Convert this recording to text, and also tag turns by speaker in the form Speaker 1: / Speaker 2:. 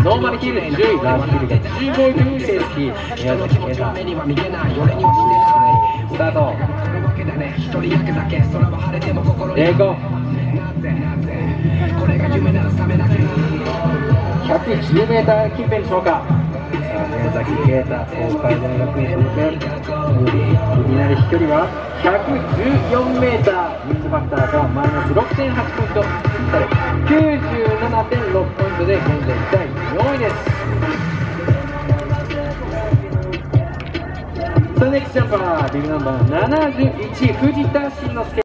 Speaker 1: ノーマルヒル10位ラージヒルが15位という成績。宮崎啓太スタート。英語110m近辺でしょうか。宮崎啓太、東海大学に所属。いきなり飛距離は 114m。ミンズファクターがマイナス 6.8 ポイントされ 97.6 ポイントで現在第4位です。さあネクストジャンパービブナンバー71藤田慎之介。